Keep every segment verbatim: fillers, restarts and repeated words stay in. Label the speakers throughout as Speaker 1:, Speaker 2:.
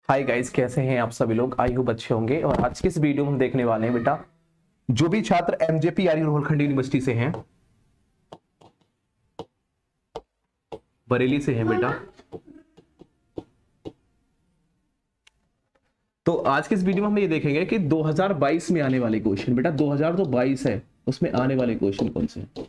Speaker 1: Hi guys, कैसे हैं आप सभी लोग। आई होप अच्छे होंगे। और आज के इस वीडियो में हम देखने वाले हैं बेटा, जो भी छात्र एमजेपी आर्य रोहलखंड यूनिवर्सिटी से हैं, बरेली से हैं बेटा, तो आज के इस वीडियो में हम ये देखेंगे कि दो हज़ार बाईस में आने वाले क्वेश्चन, बेटा दो हज़ार जो बाईस है उसमें आने वाले क्वेश्चन कौन से हैं।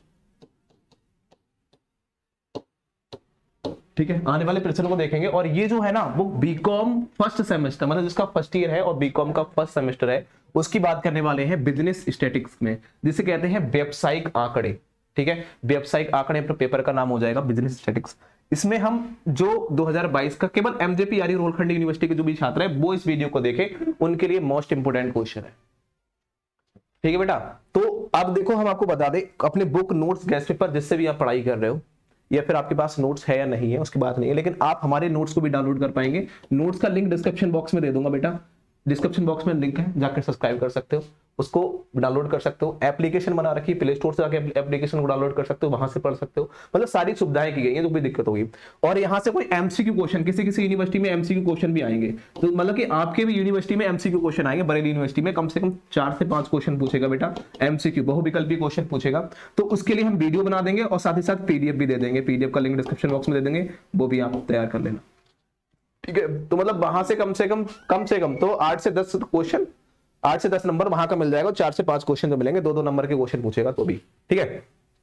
Speaker 1: ठीक है, आने वाले प्रश्नों को देखेंगे। और ये जो है ना वो बीकॉम फर्स्ट सेमेस्टर, मतलब जिसका फर्स्ट ईयर है और बीकॉम का फर्स्ट सेमेस्टर है, उसकी बात करने वाले हैं बिजनेस स्टैटिस्टिक्स में, जिसे कहते हैं व्यावसायिक आंकड़े। ठीक है, व्यावसायिक आंकड़े पर पेपर का नाम हो जाएगा बिजनेस स्टैटिस्टिक्स। इसमें हम जो दो हज़ार बाईस का केवल एमजेपी आर्य रोहलखंड यूनिवर्सिटी के जो भी छात्र है वो इस वीडियो को देखें, उनके लिए मोस्ट इंपोर्टेंट क्वेश्चन है। ठीक है बेटा, तो अब देखो हम आपको बता दें, अपने बुक नोट्स गेस्ट पेपर जिससे भी आप पढ़ाई कर रहे हो, या फिर आपके पास नोट्स है या नहीं है उसकी बात नहीं है, लेकिन आप हमारे नोट्स को भी डाउनलोड कर पाएंगे। नोट्स का लिंक डिस्क्रिप्शन बॉक्स में दे दूंगा बेटा, डिस्क्रिप्शन बॉक्स में लिंक है, जाकर सब्सक्राइब कर सकते हो, उसको डाउनलोड कर सकते हो। एप्लीकेशन बना रखी है, प्ले स्टोर से जाकर एप्लीकेशन को डाउनलोड कर सकते हो, वहां से पढ़ सकते हो। मतलब सारी सुविधाएं की गई हैं, तो कोई दिक्कत होगी। और यहाँ से कोई एमसीक्यू क्वेश्चन, किसी किसी यूनिवर्सिटी में एमसीक्यू क्वेश्चन भी आएंगे, तो मतलब कि आपके भी यूनिवर्सिटी में एमसीक्यू क्वेश्चन आएंगे। बरेली यूनिवर्सिटी में कम से कम चार से पांच क्वेश्चन पूछेगा बेटा, एमसीक्यू बहुविकल्पी क्वेश्चन पूछेगा। तो उसके लिए हम वीडियो बना देंगे और साथ ही साथ पीडीएफ भी दे देंगे। पीडीएफ का लिंक डिस्क्रिप्शन बॉक्स में दे देंगे, वो भी आप तैयार कर लेना। ठीक है, तो मतलब वहां से कम से कम कम से कम तो आठ से दस क्वेश्चन, आठ से दस नंबर वहां का मिल जाएगा। चार से पांच क्वेश्चन तो मिलेंगे, दो दो नंबर के क्वेश्चन पूछेगा तो भी। ठीक है,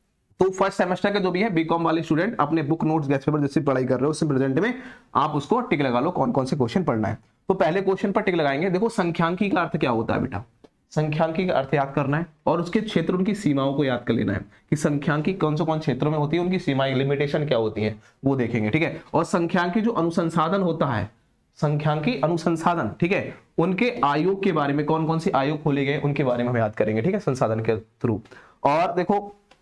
Speaker 1: तो फर्स्ट सेमेस्टर के जो भी है बीकॉम वाले स्टूडेंट अपने बुक नोट्स गेस्ट पेपर जिससे पढ़ाई कर रहे हो उससे प्रेजेंट में आप उसको टिक लगा लो, कौन कौन से क्वेश्चन पढ़ना है। तो पहले क्वेश्चन पर टिक लगाएंगे। देखो, संख्यांकी का अर्थ क्या होता है बेटा, संख्यांकी का अर्थ याद करना है और उसके क्षेत्र, उनकी सीमाओं को याद कर लेना है कि संख्यांकी कौन से कौन क्षेत्रों में होती है, उनकी सीमाएं, लिमिटेशन क्या होती है वो देखेंगे। ठीक है, और संख्यांकी जो अनुसंसाधन होता है, संख्यांकी अनुसंसाधन, ठीक है, उनके आयोग के बारे में, कौन कौन से आयोग खोले गए उनके बारे में हम याद करेंगे। ठीक है, संसाधन के थ्रू। और देखो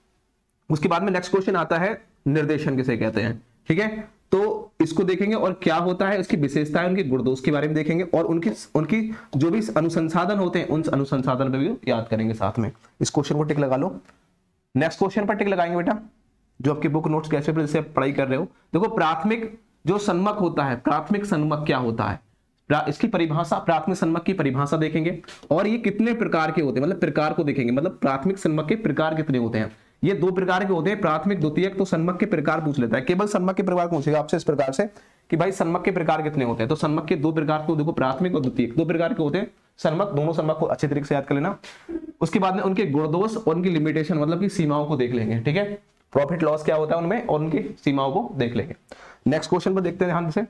Speaker 1: उसके बाद में नेक्स्ट क्वेश्चन आता है निर्देशन किसे कहते हैं। ठीक है, तो इसको देखेंगे और क्या होता है, उसकी विशेषताएं, उनके गुणदोष के बारे में देखेंगे और उनकी उनकी जो भी अनुसंसाधन होते हैं उन अनुसंसाधन पे भी याद करेंगे साथ में। इस क्वेश्चन को टिक लगा लो। नेक्स्ट क्वेश्चन पर टिक लगाएंगे बेटा, जो आपकी बुक नोट्स कैसे जिससे पढ़ाई कर रहे हो। देखो, प्राथमिक जो सन्मक होता है, प्राथमिक सन्मक क्या होता है, इसकी परिभाषा, प्राथमिक सन्मक की परिभाषा देखेंगे और ये कितने प्रकार के होते हैं, मतलब प्रकार को देखेंगे, मतलब प्राथमिक सन्मक के प्रकार कितने होते हैं। ये दो प्रकार के होते हैं, प्राथमिक द्वितीयक। तो सन्मक के प्रकार पूछ लेता है, केवल सन्मक के प्रकार पूछेगा आपसे इस प्रकार से कि भाई सन्मक के प्रकार कितने होते हैं। तो सन्मक के दो प्रकार को देखो, प्राथमिक और द्वितीयक, दो प्रकार के होते हैं सन्मक। दोनों सन्मक को अच्छे तरीके से याद कर लेना। उसके बाद में उनके गुणदोष और उनकी लिमिटेशन, मतलब की सीमाओं को देख लेंगे। ठीक है, प्रॉफिट लॉस क्या होता है उनमें और उनकी सीमाओं को देख लेंगे। नेक्स्ट क्वेश्चन पर देखते हैं ध्यान से।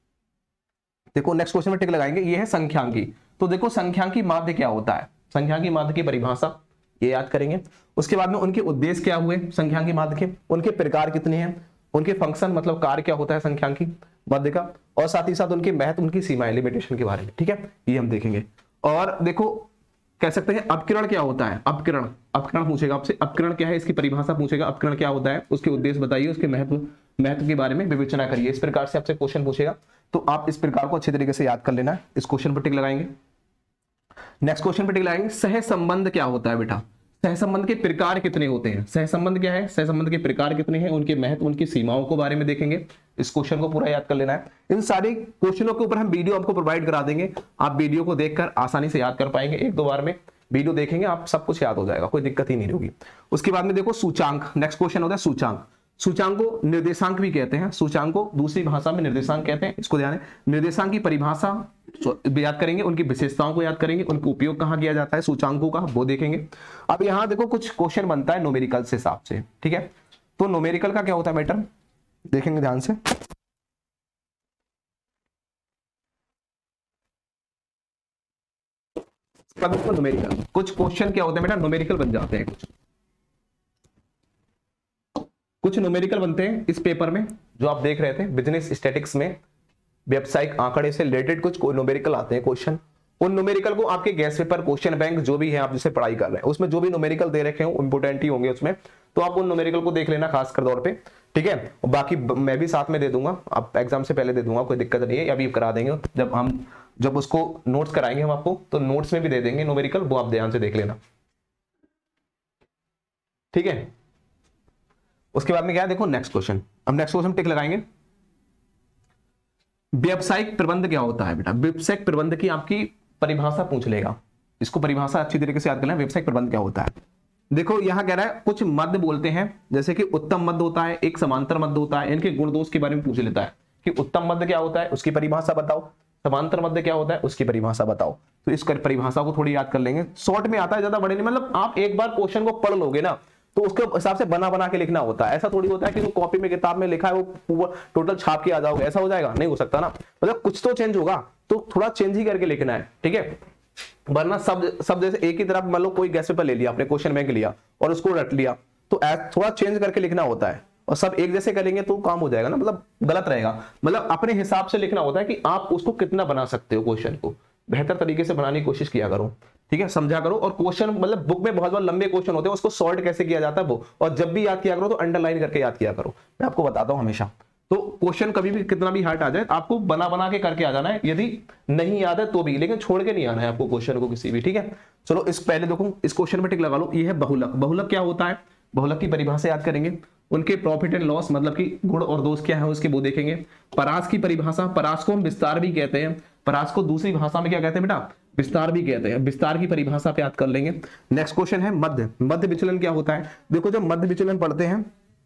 Speaker 1: देखो नेक्स्ट क्वेश्चन में टिक लगाएंगे, ये है संख्यांकी। तो देखो संख्यांकी माध्य क्या होता है, संख्यांकी माध्य की परिभाषा ये याद करेंगे। उसके बाद में उनके उद्देश्य क्या हुए संख्यांकी माध्य के, उनके प्रकार कितने हैं, उनके फंक्शन मतलब कार्य क्या होता है संख्यांकी माध्य का, और साथ ही साथ उनके महत्व, उनकी सीमाएं, लिमिटेशन के बारे में। ठीक है, ये हम देखेंगे। और देखो कह सकते हैं अपकिरण क्या होता है, अपकिरण, अपकिरण पूछेगा आपसे, अपकिरण क्या है इसकी परिभाषा पूछेगा, अपकिरण क्या होता है, उसके उद्देश्य बताइए, उसके महत्व महत्व के बारे में विवेचना करिए। इस प्रकार से आपसे क्वेश्चन पूछेगा, तो आप इस प्रकार को अच्छे तरीके से याद कर लेना है। इस क्वेश्चन पर टिक लगाएंगे। नेक्स्ट क्वेश्चन पर टिक लगाएंगे, सहसंबंध क्या होता है बेटा, सहसंबंध के प्रकार कितने होते हैं, सहसंबंध क्या है, सहसंबंध के प्रकार कितने हैं, उनके महत्व, उनकी सीमाओं के बारे में देखेंगे। इस क्वेश्चन को पूरा याद कर लेना है। इन सारे क्वेश्चनों के ऊपर हम वीडियो आपको प्रोवाइड करा देंगे, आप वीडियो को देखकर आसानी से याद कर पाएंगे। एक दो बार में वीडियो देखेंगे आप सब कुछ याद हो जाएगा, कोई दिक्कत ही नहीं होगी। उसके बाद में देखो सूचांक, नेक्स्ट क्वेश्चन होता है सूचांक। सूचांक को निर्देशांक भी कहते हैं, सूचांक को दूसरी भाषा में निर्देशांक कहते हैं, इसको ध्यान है। निर्देशांक की परिभाषा याद करेंगे, उनकी विशेषताओं को याद करेंगे, उनका उपयोग कहां किया जाता है सूचांकों का वो देखेंगे। अब यहां देखो कुछ क्वेश्चन बनता है न्यूमेरिकल से हिसाब से। ठीक है, तो न्यूमेरिकल का क्या होता है मैटर देखेंगे ध्यान से। न्यूमेरिकल कुछ क्वेश्चन क्या होते हैं बेटा, न्यूमेरिकल बन जाते हैं, कुछ कुछ न्यूमेरिकल बनते हैं इस पेपर में जो आप देख रहे थे बिजनेस स्टैटिस्टिक्स में, व्यावसायिक आंकड़े से रिलेटेड कुछ न्यूमेरिकल आते हैं क्वेश्चन। उन न्यूमेरिकल को आपके गेस्ट पेपर, क्वेश्चन बैंक जो भी है आप जिसे पढ़ाई कर रहे हैं उसमें जो भी न्यूमेरिकल दे रखे हो इंपोर्टेंट ही होंगे उसमें, तो आप उन न्यूमेरिकल को देख लेना खासकर तौर पे। ठीक है, और बाकी मैं भी साथ में दे दूंगा, आप एग्जाम से पहले दे दूंगा, कोई दिक्कत नहीं है, अभी करा देंगे। जब हम जब उसको नोट्स कराएंगे हम आपको, तो नोट्स में भी दे देंगे न्यूमेरिकल, वो आप ध्यान से देख लेना। ठीक है, उसके बाद में क्या है देखो नेक्स्ट क्वेश्चन। अब नेक्स्ट क्वेश्चन टिक लगाएंगे। व्यावसायिक प्रबंध क्या होता है बेटा? व्यावसायिक प्रबंध की आपकी परिभाषा पूछ लेगा, इसको परिभाषा अच्छी तरीके से याद करना है। व्यावसायिक प्रबंध क्या होता है? देखो यहां कह रहा है कुछ मध्य बोलते हैं, जैसे कि उत्तम मध्य होता है, एक समांतर मध्य होता है, इनके गुण दोष के बारे में पूछ लेता है कि उत्तम मध्य क्या होता है, उसकी परिभाषा बताओ, समांतर मध्य क्या होता है, उसकी परिभाषा बताओ। तो इस परिभाषा को थोड़ी याद कर लेंगे, शॉर्ट में आता है, ज्यादा बड़े नहीं, मतलब आप एक बार क्वेश्चन को पढ़ लोगे ना तो उसके हिसाब से बना बना के लिखना होता है। ऐसा थोड़ी होता है कि जो कॉपी में किताब में लिखा है वो पूरा टोटल छाप के आ जाओगे, ऐसा हो जाएगा? नहीं हो सकता ना, मतलब कुछ तो चेंज होगा, तो थोड़ा चेंज ही करके लिखना है, ठीक है? वरना सब सब जैसे एक ही तरफ, मान लो कोई गैस पेपर ले लिया आपने, क्वेश्चन बैंक लिया और उसको रट लिया, तो थोड़ा चेंज करके लिखना होता है, और सब एक जैसे करेंगे तो काम हो जाएगा ना, मतलब गलत रहेगा। मतलब अपने हिसाब से लिखना होता है कि आप उसको कितना बना सकते हो, क्वेश्चन को बेहतर तरीके से बनाने की कोशिश किया करो, ठीक है? समझा करो। और क्वेश्चन मतलब बुक में बहुत बहुत लंबे क्वेश्चन होते हैं, उसको सॉर्ट कैसे किया जाता है वो, और जब भी याद किया करो तो अंडरलाइन करके याद किया करो, मैं आपको बताता हूं हमेशा। तो क्वेश्चन कभी भी कितना भी हार्ड आ जाए आपको बना बना के करके आ जाना है, यदि नहीं याद है तो भी, लेकिन छोड़ के नहीं आना है आपको क्वेश्चन को किसी भी, ठीक है? चलो इस पहले देखो, इस क्वेश्चन में टिक लगा लो। ये है बहुलक। बहुलक क्या होता है? बहुलक की परिभाषा याद करेंगे, उनके प्रॉफिट एंड लॉस मतलब कि गुण और दोष क्या है उसके वो देखेंगे। परास की परिभाषा, परास को हम विस्तार भी कहते हैं, परास को दूसरी भाषा में क्या कहते हैं बेटा? विस्तार भी कहते हैं। विस्तार की परिभाषा पे याद कर लेंगे। नेक्स्ट क्वेश्चन है मध्य। मध्य विचलन क्या होता है? देखो जब मध्य विचलन पढ़ते हैं,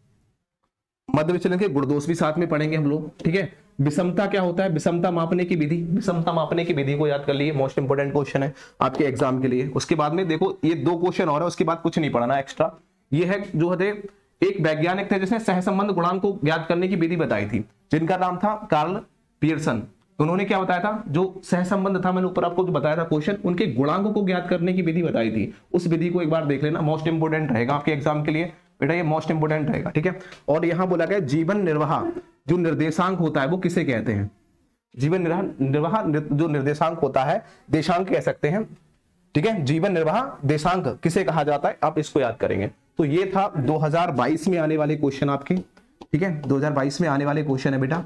Speaker 1: मध्य विचलन के गुण दोष भी साथ में पढ़ेंगे हम लोग, ठीक है? विषमता क्या होता है? विषमता मापने की विधि, विषमता मापने की विधि को याद कर लिए, मोस्ट इंपोर्टेंट क्वेश्चन है आपके एग्जाम के लिए। उसके बाद में देखो ये दो क्वेश्चन और है, उसके बाद कुछ नहीं पढ़ना एक्स्ट्रा। ये है जो है एक वैज्ञानिक थे जिसने सहसंबंध गुणांक को ज्ञात करने की विधि बताई थी, जिनका नाम था कार्ल पियर्सन। उन्होंने क्या बताया था? जो सहसंबंध था, मैंने ऊपर आपको जो बताया था क्वेश्चन, उनके गुणांकों को ज्ञात करने की विधि बताई थी। उस विधि को एक बार देख लेना, मोस्ट इंपोर्टेंट रहेगा आपके एग्जाम के लिए बेटा, ये मोस्ट इंपोर्टेंट रहेगा, ठीक है? और यहां बोला गया जीवन निर्वाह जो निर्देशांक होता है वो किसे कहते हैं? जीवन निर्वाह जो निर्देशांक होता है, देशांक कह सकते हैं, ठीक है? जीवन निर्वाह देशांक किसे कहा जाता है, आप इसको याद करेंगे। तो ये था दो हज़ार बाईस में आने वाले क्वेश्चन आपके, ठीक है? दो हज़ार बाईस में आने वाले क्वेश्चन है बेटा।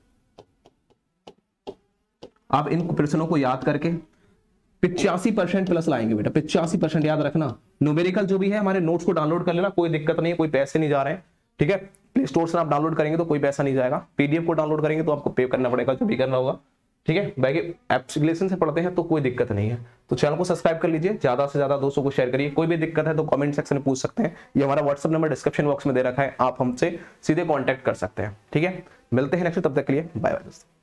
Speaker 1: आप इन प्रश्नों को याद करके पिचासी परसेंट प्लस लाएंगे बेटा, पिचासी परसेंट याद रखना। न्यूमेरिकल जो भी है हमारे नोट्स को डाउनलोड कर लेना, कोई दिक्कत नहीं है, कोई पैसे नहीं जा रहे हैं, ठीक है? प्ले स्टोर से आप डाउनलोड करेंगे तो कोई पैसा नहीं जाएगा, पीडीएफ को डाउनलोड करेंगे तो आपको पे करना पड़ेगा, जो भी करना होगा, ठीक है? बाकी एप्लीकेशन से पढ़ते हैं तो कोई दिक्कत नहीं है। तो चैनल को सब्सक्राइब कर लीजिए, ज्यादा से ज्यादा दोस्तों को शेयर करिए। कोई भी दिक्कत है तो कमेंट सेक्शन में पूछ सकते हैं, ये हमारा व्हाट्सएप नंबर डिस्क्रिप्शन बॉक्स में दे रखा है, आप हमसे सीधे कॉन्टैक्ट कर सकते हैं, ठीक है? मिलते हैं नेक्स्ट, तब तक के लिए बाय बाय दोस्तों।